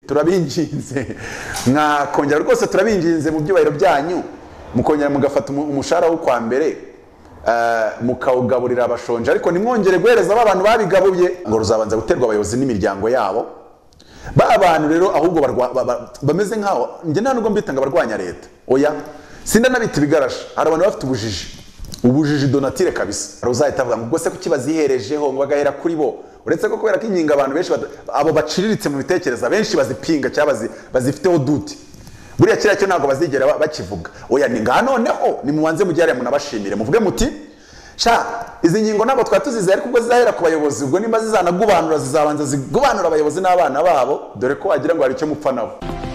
turabinginze mwakongera rwose turabinginze mu byubahiro byanyu mukongera mugafata umushahara wo kwa mbere mukawugaburira abashonje ariko nimwongere guhereza abantu babigabuye ngo ruzabanza guterwa abayobozi n'imiryango yabo ba bantu rero ahubwo bameze nkaho nge nta nubwo mbitanga abarwanya leta oya sinda nabita ibigarasha hari abantu bafite ubujiji donatire kabisa ruzahita avuga ngo ubwo se kuki baziherejeho ngo bagahera kuri bo uretse ko kubera ko inkinga abantu benshi abo baciriritse mu bitekereza benshi bazipinga cyangwa bazifiteho duti buriya kiriya cyo ntabwo bazigera bakivuga oya ni ngaha noneho nimubanze mujyare munabashimire muvuge muti sha izi ngingo ntabwo twari tuzize ariko ubwo zizahera ku bayobozi ubwo nimba zizanagubanura zizabanza zigubanura abayobozi n'abana babo dore ko wagira ngo hari icyo mupfa nabo.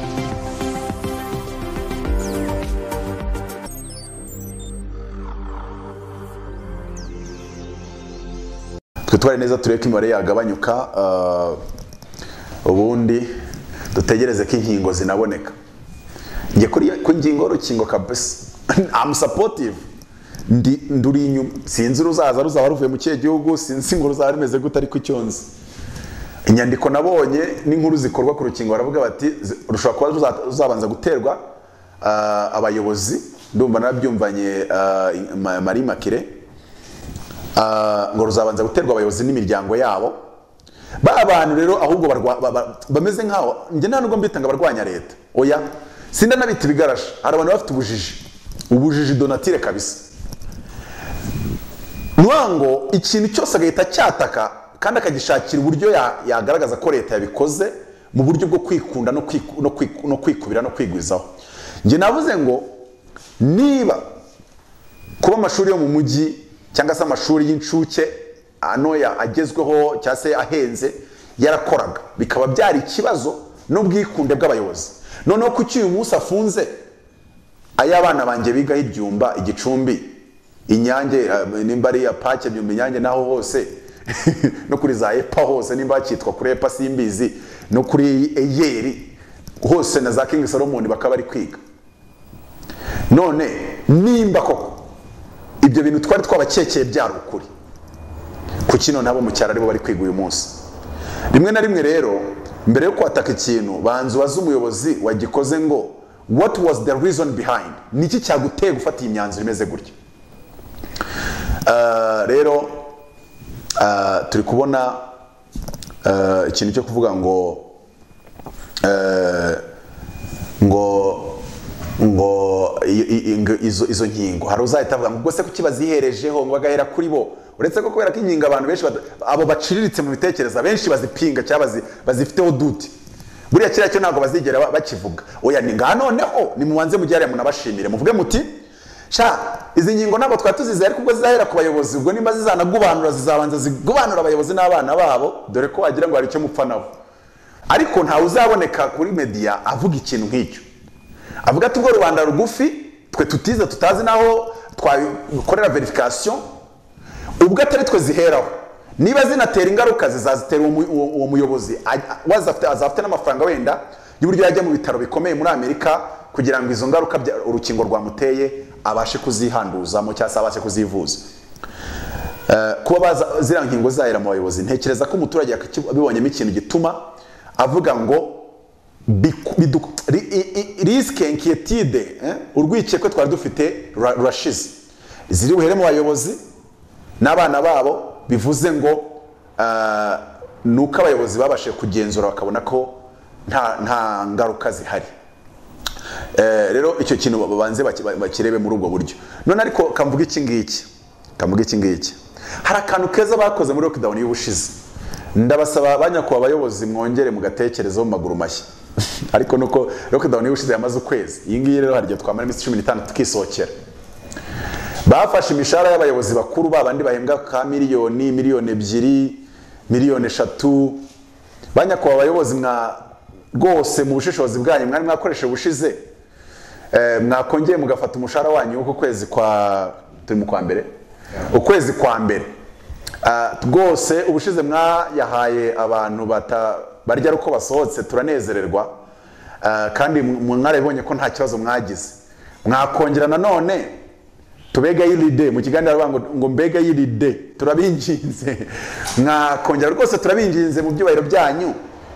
Twitware neza turebe ko imibare yagabanyuka ubundi dutegereze ko inkingo zinaboneka. Nge ku ngingo y'urukingo kabisa I'm supportive nduri inyuma sinzi ruzaba ruvuye mu kihe gihugu sinzi ngo ruzaba rumeze gute ariko icyonzi inyandiko nabonye n'inkuru zikorwa ku rukingo baravuga bati rushobora kuba ruzabanza guterwa abayobozi ndumva nabyumvanye Marie Makire ngo ruzabanza guterwa abayobozi n'imiryango yabo ba bantu rero ahubwo bameze nkaho nge nta nubwo mbitanga abarwanya leta oya sinda nabita ibigarasha hari abantu bafite ubujiji donatire kabisa nuango ikintu cyose agahita cyataka kandi akagishakira uburyo yagaragaza ko leta yabikoze mu buryo bwo kwikunda no kwikubira no kwigwizaho. Nge navuze ngo niba kuba amashuri yo mu mujyi cyangwa se amashuri y'incuke anoya agezweho cyangwa se ahenze yarakoraga bikaba byari ikibazo n'ubwikunde bw'abayobozi noneho kuki uyu munsi afunze ay'abana banjye biga ibyumba igicumbi inyange nimba ari ya pake byumba inyange naho hose no kuri za epa hose nimba cyitwa kuri epa simbizi no kuri eyeri hose na za King Solomon bakaba bari kwiga none nimba koko ibyo bintu twari twabakekeye byari ukuri kuki none abo mu cyaro aribo bari kwiga uyu munsi rimwe na rimwe rero mbere yo kwataka ikintu banzu baza umuyobozi wagikoze ngo what was the reason behind niki cyaguteye gufata imyanzuro imeze gutya rero turi kubona ikintu cyo kuvuga ngo izo nkingo hari uzahita avuga ngo ubwo se kuki baziherejeho ngo bagahera kuri bo uretse ko kubera ko inkinga abantu benshi abo baciriritse mu bitekereza benshi bazipinga cyangwa bazifiteho duti buriya kiriya cyo ntabwo bazigera bakivuga oya ni ngaha noneho nimubanze mujyare munabashimire muvuge muti sha izi ngingo ntabwo twari tuzize ariko ubwo zizahera ku bayobozi ubwo nimba zizanagubanura zizabanza zigubanura abayobozi n'abana babo dore ko wagira ngo hari icyo mupfa nabo ariko ntawe uzaboneka kuri media avuga ikintu nk'icyo avuga ati ubwo rubanda rugufi twe tutize tutazi naho twakorera verification ubwo atari twe ziheraho niba zinatera ingaruka zizazitera uwo muyobozi azafite n'amafaranga wenda y'uburyo yajya mu bitaro bikomeye muri Amerika kugira ngo izo ngaruka urukingo rwamuteye abashe kuzihanduzamo cyangwa se abashe kuzivuza kuba ziriya nkingo zahera mu bayobozi ntekereza ko umuturage abibonyemo ikintu gituma avuga ngo risque inquiétude urwikekwe twari dufite rurashize ziri buhere mu bayobozi n'abana babo bivuze ngo nuko abayobozi babashije kugenzura bakabona ko nta ngaruka zihari rero icyo kintu babanze bakirebe muri ubwo buryo none ariko kamvuga iki ngiki hari akantu keza bakoze muri lockdown y'ubushize ndabasaba abanyakwa abayobozi mwongere mu gatekerezo mu maguru mashya ariko nuko lockdown y'ubushize yamaze ukwezi iyi ngiyi rero hari igihe twamara iminsi 15 tukisohokera bafashe imishahara y'abayobozi bakuru babandi bahembwa ka miliyoni 2 miliyoni 3 banyakwa abayobozi rwose mu bushishozi bwanyu mwari mwakoresheje ubushize mwakongeye mugafata umushahara wanyu uko kwezi turi mu kwa mbere ukwezi kwa mbere rwose ubushize mwayahaye abantu barya uko basohotse turanezererwa kandi mwarabonye ko nta kibazo mwagize mwakongera nanone tubega yiride mu kiganiro ngo mbega yiride turabinginze mwakongera rwose turabinginze mu byubahiro byanyu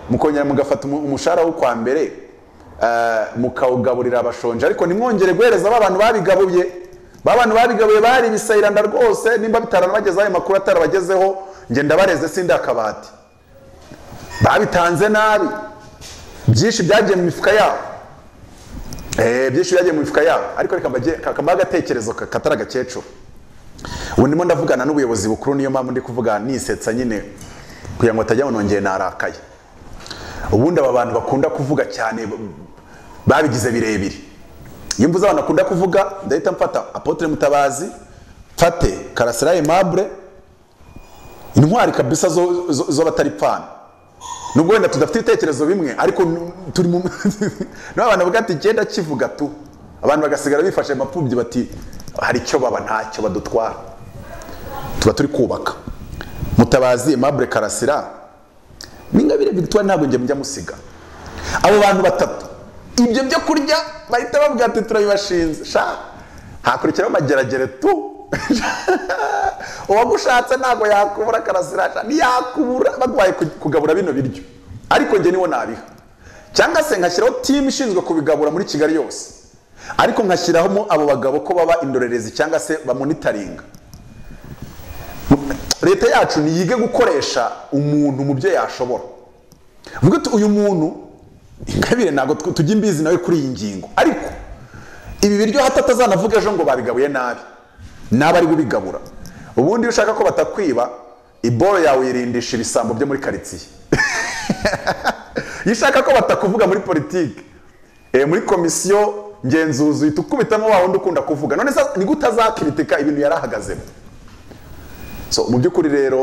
mukongera mugafata umushahara wo kwa mbere mukawugaburira abashonje, ariko nimwongere guhereza abantu babigabuye. Abantu babigabuye bari ibisayiranda rwose, nimba bitaranabagezaho ayo makuru atarabagezeho, nge ndabareze sindi akabati. Babitanze nabi, byinshi byagiye mu mifuka yabo, byinshi byagiye mu mifuka yabo, ariko reka kambaga agatekerezo katari agakecuru. Ubu ndimo ndavugana n'ubuyobozi bukuru, niyo mpamvu ndi kuvuga nisetsa nyine kugira ngo atajya nongeye narakaye. Ubundi aba bantu bakunda kuvuga cyane babigize birebire. Iyo mvuze abantu bakunda kuvuga, ndahita mfata Apotre Mutabazi, mfate Karasira Aimable, intwari kabisa zo batari pfana. Nubwo wenda tudafite ibitekerezo bimwe, ariko turi mu n'abantu bavuga ati genda kivuga tu, abantu bagasigara bifashe mapfubyi bati hari icyo baba ntacyo badutwara. Tuba turi kubaka. Mutabazi, Aimable, Karasira, Ningabire Victoire ntabwo nge mujya musiga. Abo bantu batatu ibyo byo kurya bahita bavuga ati turabibashinze. Hakurikiraho mageragere tu. Uwagushatse ntabwo yakubura Karasira, ntiyakubura bagwaye kugabura bino biryo. Ariko nge niwo nabiha. Cyangwa se nkashyiraho team ishinzwe kubigabura muri Kigali yose. Ariko nkashyiraho abo bagabo ko baba indorerezi cyangwa se bamonitoringa. Leta yacu niyige gukoresha umuntu mu byo yashobora. Vuga ati uyu muntu Ingabire ntago tujya imbizi nawe kuri iyi ngingo, ariko ibi biryo hatatazanavuga ejo ngo babigabuye nabi, naba ari gubigabura. Ubundi iyo ushaka ko batakwiba, iboro yawe yirindisha ibisambo byo muri quartier. Iyo ushaka ko batakuvuga muri politiki, muri komisiyo ngenzuzi itukubitamo wa wundi ukunda kuvuga, none ni gutazakritika ibintu yarahagazemo. So mu byukuri rero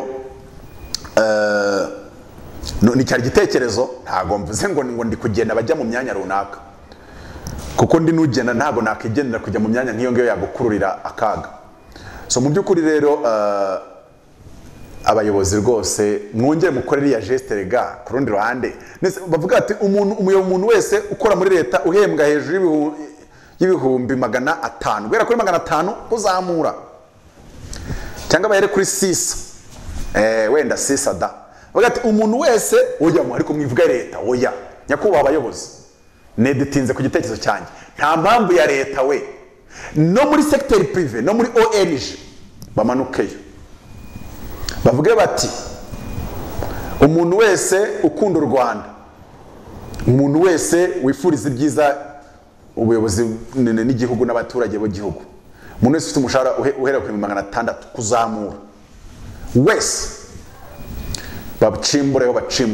ni cyari gitekerezo, ntago mvuze ngo ndi kugenda bajya mu myanya runaka, kuko ndi nugenda ntago nakigendera kujya mu myanya nk'iyo ngiyo yagukururira akaga. So mu byukuri rero abayobozi rwose mwongere mukorera ya geste rega ku rundi ruhande. Bavuga ati umuntu wese ukora muri leta uhembwa hejuru y'ibihumbi 500, guhera kuri 500 kuzamura, cyangwa bahere kuri 6, wenda 6 da. Bavuga ati umuntu wese ujyamo, ariko mwivuga leta oya, nyakubaha abayobozi neditinze ku gitekerezo cyanjye, nta mpamvu ya leta we no muri secteur privé no muri ONG bamanukeyo bavuge bati umuntu wese ukunda u Rwanda, umuntu wese wifuriza ibyiza ubuyobozi n'igihugu n'abaturage b'igihugu, umuntu wese ufite umushahara uhera ku 600 kuzamura wese, babicimbureho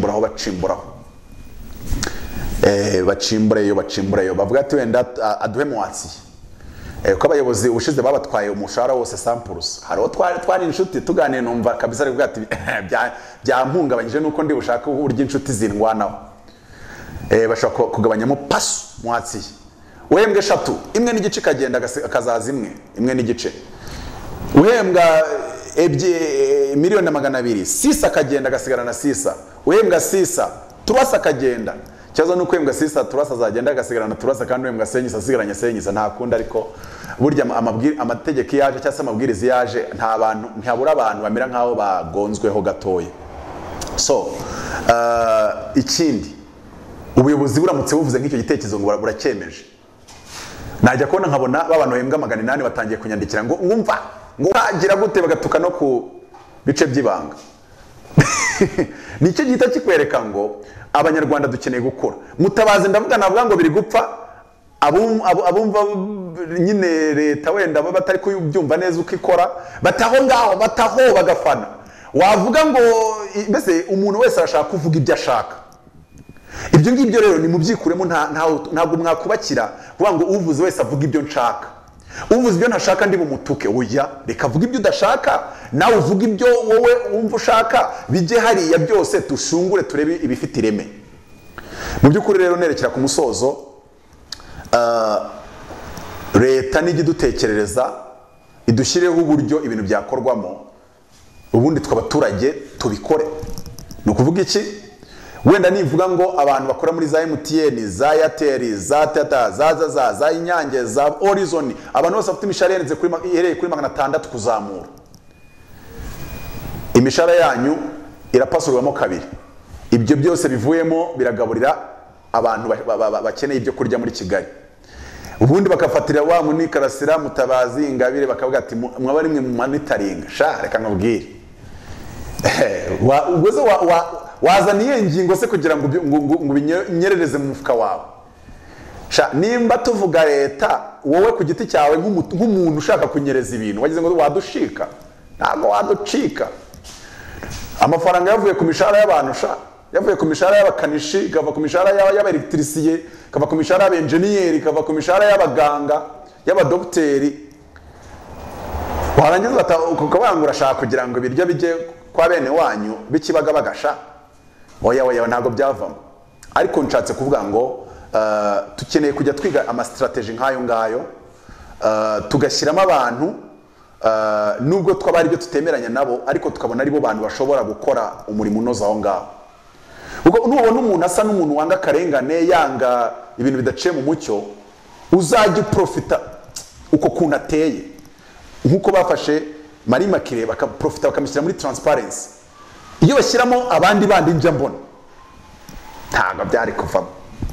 bacimbureyo bavuga ati wenda aduhe mwatsi. Ko abayobozi ubushize babatwaye umushahara wose samples, hariho twari inshuti tuganire numva kabisa ari bwati byampungabanyije nuko ndi bushaka uburyo inshuti zindwanaho. Bashaka kugabanyamo pasu mwatsi, uhembwe 3, imwe n'igice kagenda akazaza imwe n'igice, uhembwa miliyoni 200, 6 akagenda agasigara na 6, uhembwa 6 turasa akagenda. Cyazo nuko uhembwa 6 turasa azagenda agasigara na turasa, kandi uhembwa 7 asigaranye 7 nta kundi. Ariko burya amategeko yaje cyangwa se amabwiriza yaje, ntabura abantu bamera nkaho bagonzweho gatoya. So ikindi ubuyobozi buramutse buvuze nk'icyo gitekerezo ngo buracyemeje, najya kubona nkabona babano hembwa 800 batangiye kunyandikira ngo ngumva ngo hagira gute, bagatuka no ku bice by'ibanga. Nicyo gita kikwereka ngo abanyarwanda dukeneye gukora. Mutabazi ndavuga navuga ngo biri gupfa, abumva nyine leta wenda batari kubyumva neza uko ikora, bataho ngaho bataho bagafana. Wavuga ngo mbese umuntu wese arashaka kuvuga ibyo ashaka. Ibyo ngibyo rero ni mubyikuremo, ntabwo mwakubakira kuvuga ngo uvuze wese avuga ibyo nshaka, uvuze ibyo ntashaka ndi bumutuke. Oya, reka vuga ibyo udashaka, nawe uvuga ibyo wowe wumva ushaka, bijye hariya byose tushungure turebe ibifite ireme. Mu byukuri rero nerekera ku musozo, leta nijye dutekerereza idushyireho uburyo ibintu byakorwamo, ubundi twabaturage tubikore. No kuvuga iki? Wenda nivuga ngo abantu bakora muri za MTN, za Airtel, za Tata, za Inyange, za Horizon, abantu bose bafite imishahara yenze kuri 600 kuzamura, imishahara yanyu irapasurwamo kabiri. ibyo byose bivuyemo biragaburira abantu bakeneye ibyo kurya muri Kigali. Ubundi bakafatira wa Muni Karasira, Mutabazi, Ingabire bakavuga ati mwaba rimwe mu monitoring sha reka nkubwire ubwo wazaniye ingingo se kugira ngo binyerereze mu mufuka wawe. Sha nimba tuvuga leta, wowe ku giti cyawe nk'umuntu ushaka kunyereza ibintu wagize ngo wadushika, ntabwo waducika. Amafaranga yavuye ku mishahara y'abantu sha, yavuye ku mishahara y'abakanishi, kava ku mishahara y'abaelektrisiye, kava ku mishahara y'abenjeniyeri, kava ku mishahara y'abaganga, y'abadokteri. Warangiza ukabanga urashaka kugira ngo ibiryo bijye kwa bene wanyu bikibaga bagasha. Oya ntabwo byavamo. Ariko nshatse kuvuga ngo tukeneye kujya twiga ama strategy nkayo ngayo, tugashyiramo abantu nubwo twabari byo tutemeranya nabo, ariko tukabona ari bo bantu bashobora gukora umurimo unoza aho ngaho. Ubwo nubona umuntu asa n'umuntu wanga karengane, yanga ibintu bidaciye mu mucyo, uzajya profita uko kuntu ateye. Nkuko bafashe Marie Makire bakaprofita bakamushyira muri transparency, iyo bashyiramo abandi bandi njya mbona ntabwo byari kuvamo.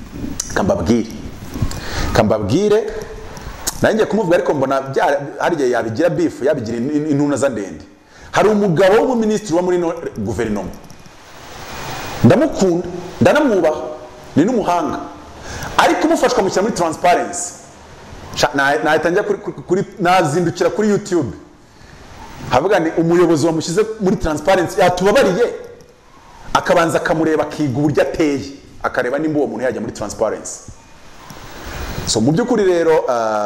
Kambabwire nanjye kumuvuga, ariko mbona hariye yabigira beef, yabigira intuna za ndende. Hari umugabo w'umuministri wa muri guverinoma, ndamukunda ndanamwubaha, ni n'umuhanga, ariko umufashwa mushyira muri transparency nahitangira nazindukira kuri YouTube havuga ni umuyobozi wamushyize muri transparency yatubabariye, akabanza akamureba akiga uburyo ateye, akareba nimba uwo muntu yajya muri transparency. So mu by'ukuri rero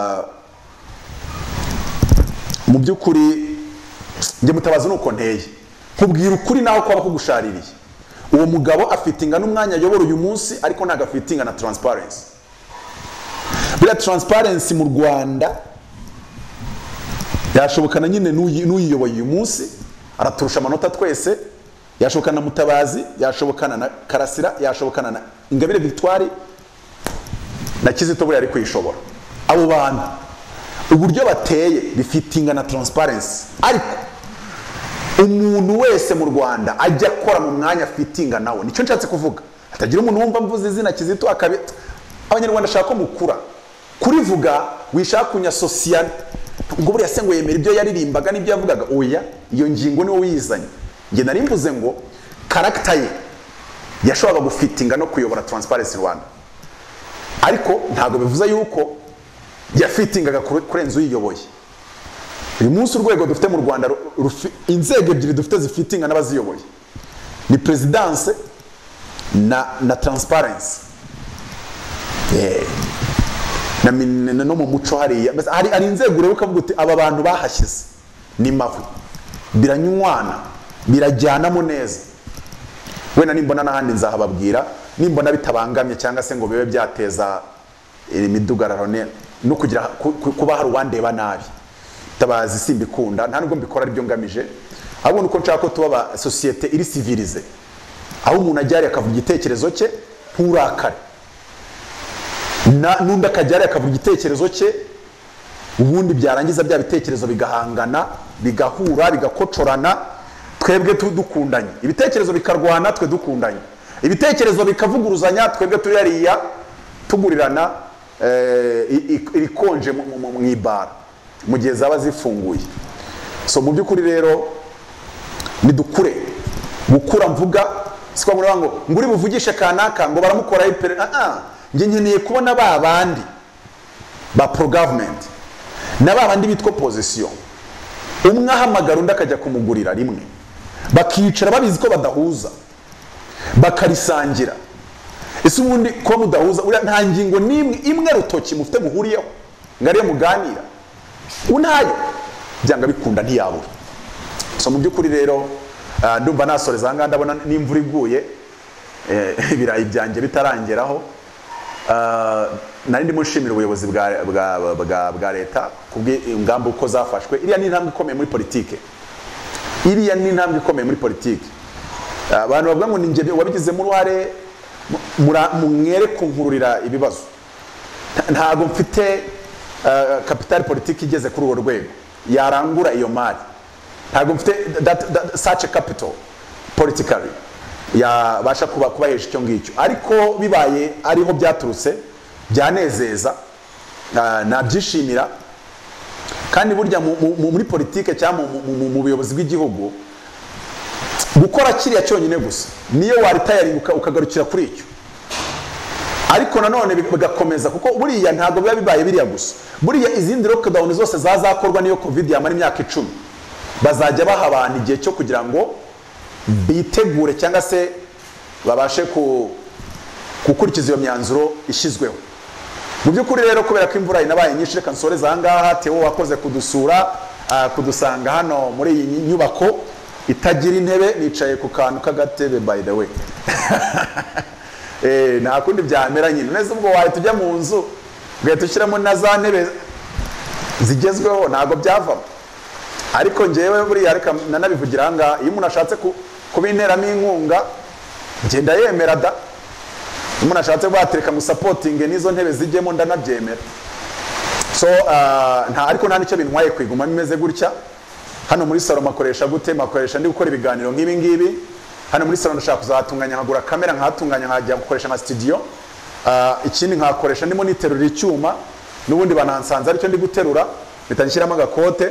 mu by'ukuri njye Mutabazi nuko nteye, nkubwira ukuri naho kwaba kugushaririye. Uwo mugabo afitinga n'umwanya ayobora uyu munsi, ariko ntago afitinga na transparency. Bila transparency mu Rwanda yashobokana nyine n'uyiyoboye uyu munsi, araturusha amanota twese, yashobokana na Mutabazi, yashobokana na Karasira, yashobokana na Ingabire Victoire na Kizito buri ari kwishobora. Abo bantu uburyo bateye bifitinga na transparency, ariko umuntu wese mu Rwanda ajya akora mu mwanya fitinga nawe. Nicyo nshatse kuvuga, atagira umuntu wumva mvuze izina Kizito akabita. Abanyarwanda shaka ko mukura kurivuga, wishaka kunya social ngo buri yasengo yemera ibyo yaririmbaga n'ibyo yavugaga. Oya, iyo ngingo niwo wizanye. Nge nari mvuze ngo character ye yashobora gufitinga no kuyobora transparency Rwanda, ariko ntago bivuze yuko yafitingaga kurenza uyiyoboye. Uyu munsi urwego dufite mu Rwanda, inzego ebyiri dufite zifitinga n'abaziyoboye, ni presidence na transparency. No mu muco hari inzego ureba ukavuga uti aba bantu bahashyize ni mavu, biranywana, birajyanamo neza. Wenda nimbona n'ahandi nzahababwira, nimbona bitabangamye cyangwa se ngo bibe byateza imidugararo no kugira kuba hari uwandeba nabi. Tabazi simbikunda, nta nubwo mbikora aribyo ngamije, ahubwo nuko nshaka ko tuba societe iri civilize, aho umuntu ajyari akavuga igitekerezo cye nturakare, n'undi akajyari akavuga igitekerezo cye, ubundi byarangiza bya bitekerezo bigahangana, bigahura, bigakocorana, twebwe dukundanye. Ibitekerezo bikarwana, twe dukundanye. Ibitekerezo bikavuguruzanya, twebwe turi hariya tugurirana irikonje mu ibara mu gihe zaba zifunguye. So mu by'ukuri rero nidukure, gukura mvuga sikwa ngo nguri buvugishe kanaka ngo baramukora ipere. Nge nkeneye kubona ba bandi ba pro government na ba bandi bitwa opposition, umwe ahamagara undi akajya kumugurira rimwe, bakicara babizi ko badahuza, bakarisangira. Ese ubundi ko mudahuza nta ngingo nimwe imwe rutoki mufite muhuriyeho ngariye muganira unayo byanga bikunda ntiyabura. So mu by'ukuri rero ndumva nasoreza nganda ndabona n'imvura iguye, ibirayi byanjye bitarangeraho. Nari ndimo nshimira ubuyobozi bwa leta kubw'ingamba uko zafashwe. Iriya ni intambwe ikomeye muri politike, iriya ni intambwe ikomeye muri politike. Abantu bavuga ngo ninjye wabigizemo uruhare, mwere kunkururira ibibazo. Ntago mfite capital politiki igeze kuri uwo rwego yarangura iyo mari, ntago mfite such a capital politically. yabasha kubahesha icyo ngicyo. Ariko bibaye ariho byaturutse byanezeza, nabyishimira. Kandi burya muri politike cyangwa mu buyobozi bw'igihugu gukora kiriya cyonyine gusa niyo waritayaringa ukagarukira kuri icyo, ariko nanone bigakomeza, kuko buriya ntabwo biba bibaye biriya gusa. Buriya izindi lockdown zose zazakorwa niyo covid yamara imyaka 10, bazajya baha abantu igihe cyo kugira ngo bitegure cyangwa se babashe gukurikiza iyo myanzuro ishyizweho. Mu by'ukuri rero kubera ko imvura inabaye nyinshi, reka nsoreze aha ngaha. Theo wakoze kudusura, kudusanga hano muri iyi nyubako itagira intebe, nicaye ku kantu k'agatebe by the way. Nta kundi byamera nyine, neza ubwo wahita ujya mu nzu ugahita ushyiramo na za ntebe zigezweho, ntabwo byavamo. Ariko njyewe buriya reka nanabivugira aha ngaha, iyo umuntu ashatse kubinteramo inkunga ngenda yemera da. Umuntu ashatse batereka mu supporting n'izo ntebe zijyemo ndanabyemera. So ariko nta nicyo bintwaye kwiguma bimeze gutya. Hano muri salon makoresha gute? Makoresha ndi gukora ibiganiro nk'ibi ngibi. Hano muri salon ndashaka kuzatunganya, nkagura kamera nkahatunganya, nkajya gukoresha nka studio. Ikindi nkakoresha ndimo niterura icyuma, n'ubundi banansanze aricyo ndi guterura, bitanshyiramo agakote.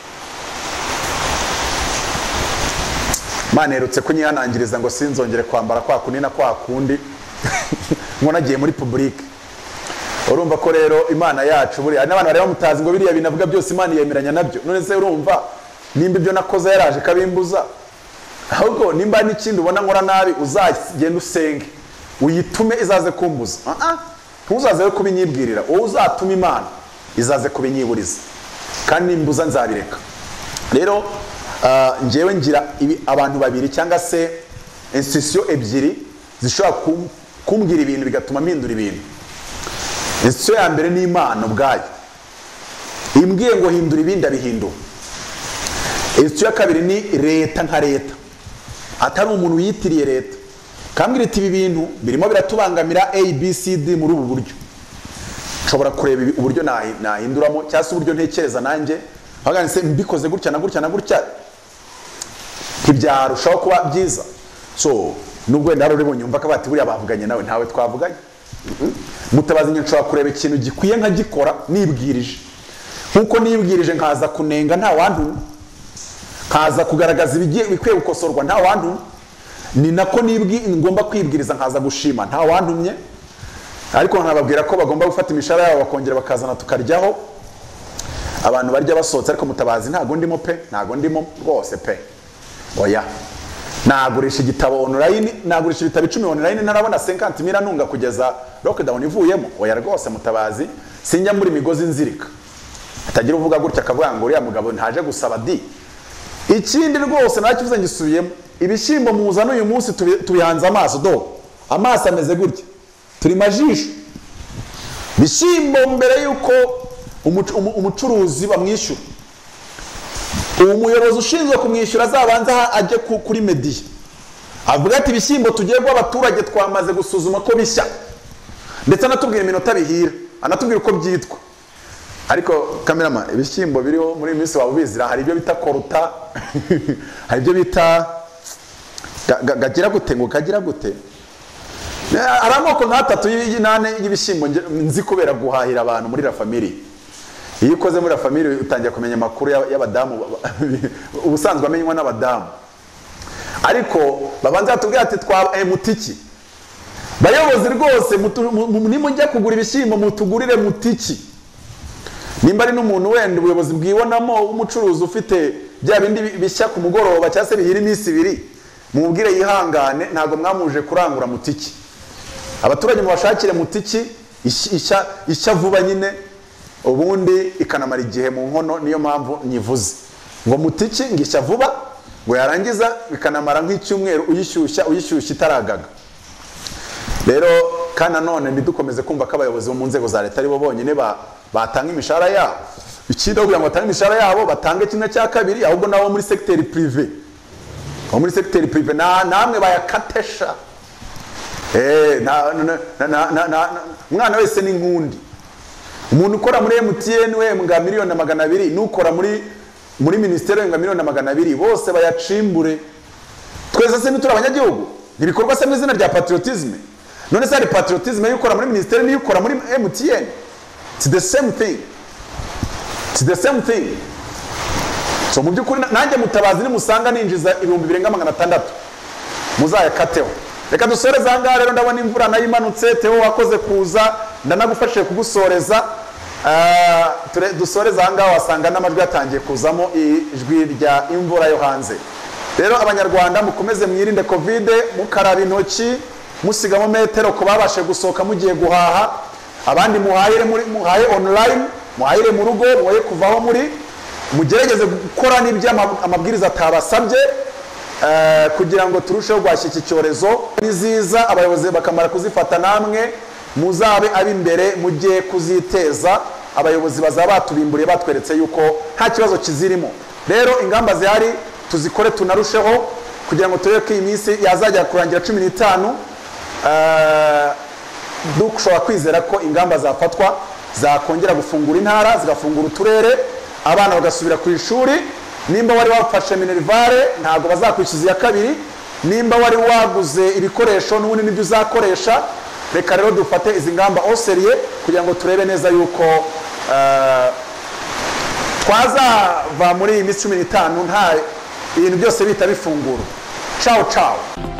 Manerutse kunyihanangiriza ngo sinzongere kwambara kwa kunina kwa kundi ngo nagiye muri public. Urumva ko rero Imana yacu buriya n'abantu bareba mutazi ngo biriya binavuga byose Imana yemeranya nabyo. None se urumva nimba ibyo nakoze yaraje kabimbuza? Ahubwo nimba n'ikindi ubona nkora nabi uzagenda usenge uyitume izaze kumbuza. Ntuzaze we kubinyibwirira, wowe uzatuma Imana izaze kubinyiburiza, kandi nimbuza nzabireka. Rero njyewe ngira abantu babiri cyangwa se institution ebyiri zishobora kumbwira ibintu bigatuma mpindura ibintu. Institution ya mbere ni Imana ubwayo, imbwiye ngo hindura ibindi abihindura. Institution ya kabiri ni leta nka leta, atari umuntu yitiriye leta kambwira iti ibi bintu birimo biratubangamira ABCD muri ubu buryo. Nshobora kureba uburyo nahinduramo cyangwa se uburyo ntekereza nanjye haganise mbikoze gutya na gutya na gutya ntibyarushaho kuba byiza. So nubwo ndaro rebo nyumva ko bati buriya bavuganye nawe, ntawe twavuganye. Mutabazi nyine nshobora kureba ikintu gikwiye nkagikora nibwirije, nkuko nibwirije nkaza kunenga nta wantu, nkaza kugaragaza bikwiye gukosorwa nta wantu, ni nako ngomba kwibwiriza nkaza gushima nta wantumye. Ariko nkababwira ko bagomba gufata imishara yabo bakongera bakazana tukaryaho. Abantu barya basohotse, ariko Mutabazi ntago ndimo pe, ntago ndimo rwose pe. Oya, nagurisha igitabo online, nagurisha ibitabo 10 online, narabona 50,000 ntunga kugeza lockdown ivuyemo. Oya rwose Mutabazi sinjya muri migozi nzirika, atagira uvuga gutya akavuga ngo uriya mugabo ntaje gusaba di. Ikindi rwose nakivuze ngisubiyemo, ibishyimbo muzana uyu munsi tubihanze amaso do, amaso ameze gutya, turi majisho. Bishyimbo mbere yuko umucuruzi bamwishyura, umuyobozi ushinzwe kumwishyura azabanza ajye kuri media avuga ati ibishyimbo tugiye guha abaturage twamaze gusuzuma ko bishya, ndetse anatubwira iminota bihira, anatubwira uko byitwa. Ariko cameraman, ibishyimbo biriho muri minsi waba bizira, hari ibyo bita koruta hari ibyo bita gagira gute ngo kagira gute, aramoko nk'atatu y'inane y'ibishyimbo nzi kubera guhahira abantu muri La Famille. Iyo ukoze muri La Famille utangiye kumenya amakuru y'abadamu, ubusanzwe amenywa n'abadamu. Ariko babanza batubwira ati mutiki, bayobozi rwose nimujya kugura ibishyimbo mutugurire mutiki. Nimba ari n'umuntu wenda ubuyobozi bwibonamo umucuruzi ufite bya bindi bishya ku mugoroba cyangwa se bihira iminsi 2, mubwire yihangane, ntago mwamuje kurangura mutiki. Abaturage mubashakire mutiki ishya vuba nyine, ubundi ikanamara igihe mu nkono. Niyo mpamvu nyivuze ngo mutiki ngishya vuba, ngo yarangiza bikanamara nk'icyumweru uyishyushya itaragaga. Rero kandi nanone ntidukomeze kumva ko abayobozi bo mu nzego za leta ari bo bonyine batanga imishahara yabo. Ikindi kugira ngo batange imishahara yabo batange 1/2, ahubwo nabo muri secteur privé, muri secteur privé namwe bayakatesha. Mwana wese ni nkundi. Umuntu ukora muri MTN we mga 200,000, n'ukora muri ministere nga 200,000, bose bayacimbure. Twese se nitura abanyagihugu ntibikorwa se mu izina rya patriotisme. None se hari patriotisme y'ukora muri ministeri n'iyukora muri MTN? It's the same thing. It's the same thing. So mu byukuri nanjye Mutabazi nimusanga ninjiza 2600 muzayakateho. Reka dusoreza ngaha rero, ndabona imvura nayo imanutse. Theo wakoze kuza, ndanagufashije kugusoreza. Dusoreza ngaha wasanga n'amajwi yatangiye kuzamo ijwi rya imvura yo hanze. Rero abanyarwanda mukomeze mwirinde covid, mukaraba intoki, musigamo metero ko babashe gusohoka mugiye guhaha. Abandi muhaye online, muhayire mu rugo, muhaye kuvaho muri, mugerageze gukora n'ibyo amabwiriza atabasabye kugira ngo turusheho gwashya iki cyorezo. Niziza abayobozi bakamara kuzifata, namwe muzabe abimbere mujye kuziteza. Abayobozi bazaba batubimburiye batweretse yuko nta kibazo kizirimo. Rero ingamba zihari tuzikore tunarusheho kugira ngo turebe ko iyi minsi yazajya kurangira 15 dushobora kwizera ko ingamba zafatwa zakongera gufungura intara, zigafungura uturere, abana bagasubira ku ishuri. Nimba wari wafashe minervare ntago bazakwishyuza ya kabiri, nimba wari waguze ibikoresho n'ubundi nibyo uzakoresha. Reka rero dufate izi ngamba oseriye kugira ngo turebe neza yuko twazava muri iyi minsi 15 nta ibintu byose bita bifungura. Ciao ciao.